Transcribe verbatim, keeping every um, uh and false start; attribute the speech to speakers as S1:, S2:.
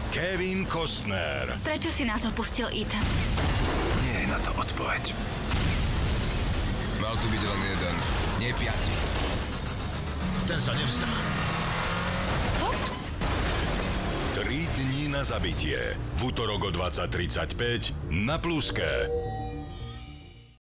S1: Kevin Costner.
S2: Prečo si nás opustil, Ethan?
S3: Nie je na to odpoveď. Mal tu byť len jeden, nie piati.
S4: Ten sa nevzdá.
S2: Ups.
S1: Tri dní na zabitie. V útorok o dvadsať tridsaťpäť na Pluske.